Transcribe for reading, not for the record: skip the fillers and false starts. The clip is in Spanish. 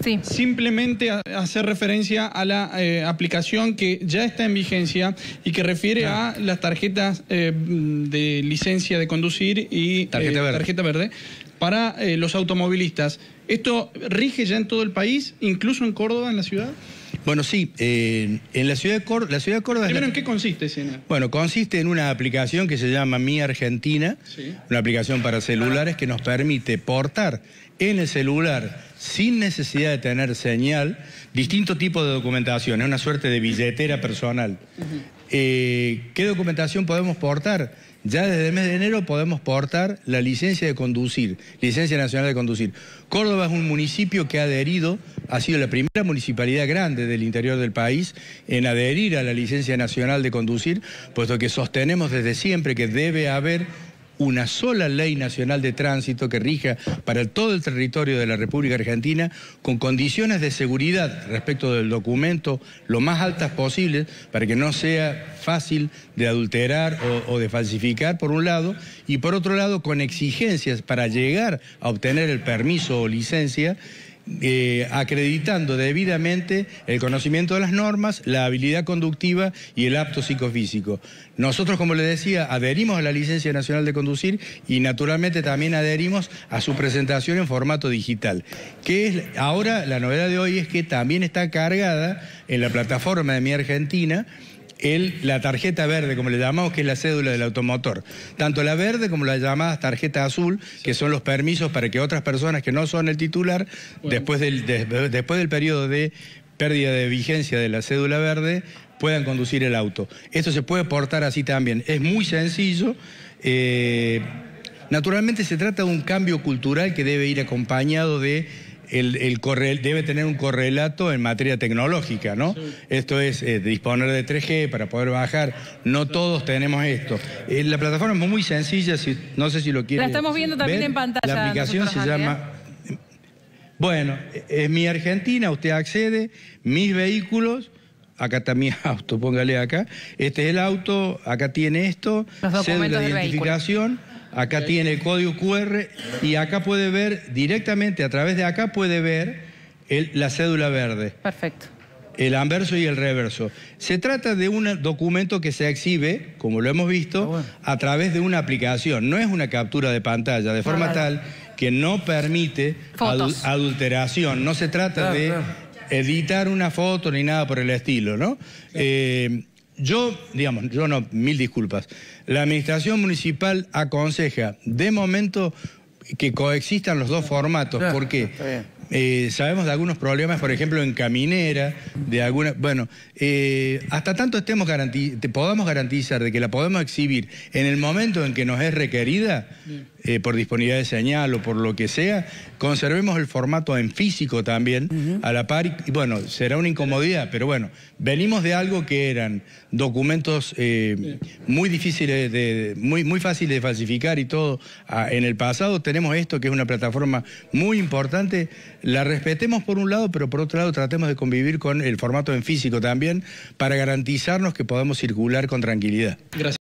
Sí. Simplemente hacer referencia a la aplicación que ya está en vigencia y que refiere a las tarjetas de licencia de conducir y tarjeta verde para los automovilistas. ¿Esto rige ya en todo el país, incluso en Córdoba, en la ciudad? Bueno, sí, en la ciudad de Córdoba... Primero, ¿en qué consiste, Sena? Bueno, consiste en una aplicación que se llama Mi Argentina, una aplicación para celulares que nos permite portar en el celular, sin necesidad de tener señal, distintos tipos de documentación, es una suerte de billetera personal. ¿Qué documentación podemos portar? Ya desde el mes de enero podemos portar la licencia de conducir, licencia nacional de conducir. Córdoba es un municipio que ha sido la primera municipalidad grande del interior del país en adherir a la licencia nacional de conducir, puesto que sostenemos desde siempre que debe haber una sola ley nacional de tránsito que rija para todo el territorio de la República Argentina con condiciones de seguridad respecto del documento lo más altas posibles para que no sea fácil de adulterar o de falsificar por un lado, y por otro lado con exigencias para llegar a obtener el permiso o licencia, acreditando debidamente el conocimiento de las normas, la habilidad conductiva y el apto psicofísico. Nosotros, como les decía, adherimos a la licencia nacional de conducir y naturalmente también adherimos a su presentación en formato digital. Ahora la novedad de hoy es que también está cargada en la plataforma de Mi Argentina la tarjeta verde, como le llamamos, que es la cédula del automotor. Tanto la verde como la llamada tarjeta azul, que son los permisos para que otras personas que no son el titular, después del periodo de pérdida de vigencia de la cédula verde, puedan conducir el auto. Esto se puede portar así también. Es muy sencillo. Naturalmente se trata de un cambio cultural que debe ir acompañado de... debe tener un correlato en materia tecnológica, ¿no? Sí. Esto es disponer de 3G para poder bajar. No todos tenemos esto. La plataforma es muy sencilla, no sé si lo quieren. La estamos viendo también en pantalla. La aplicación se llama... Bueno, es Mi Argentina, usted accede, Mis Vehículos, acá está mi auto, póngale acá. Este es el auto, acá tiene esto, cédula de identificación. Acá tiene el código QR y acá puede ver directamente, a través de acá puede ver la cédula verde. Perfecto. El anverso y el reverso. Se trata de un documento que se exhibe, como lo hemos visto, a través de una aplicación. No es una captura de pantalla, de forma tal que no permite adulteración. No se trata de editar una foto ni nada por el estilo, ¿no? Yo no, mil disculpas. La administración municipal aconseja, de momento, que coexistan los dos formatos. ¿Por qué? Sabemos de algunos problemas, por ejemplo, en caminera, hasta tanto podamos garantizar de que la podemos exhibir en el momento en que nos es requerida, por disponibilidad de señal o por lo que sea, conservemos el formato en físico también, a la par, y bueno, será una incomodidad, pero bueno, venimos de algo que eran documentos muy difíciles, muy fáciles de falsificar y todo. En el pasado tenemos esto, que es una plataforma muy importante, la respetemos por un lado, pero por otro lado tratemos de convivir con el formato en físico también, para garantizarnos que podamos circular con tranquilidad. Gracias.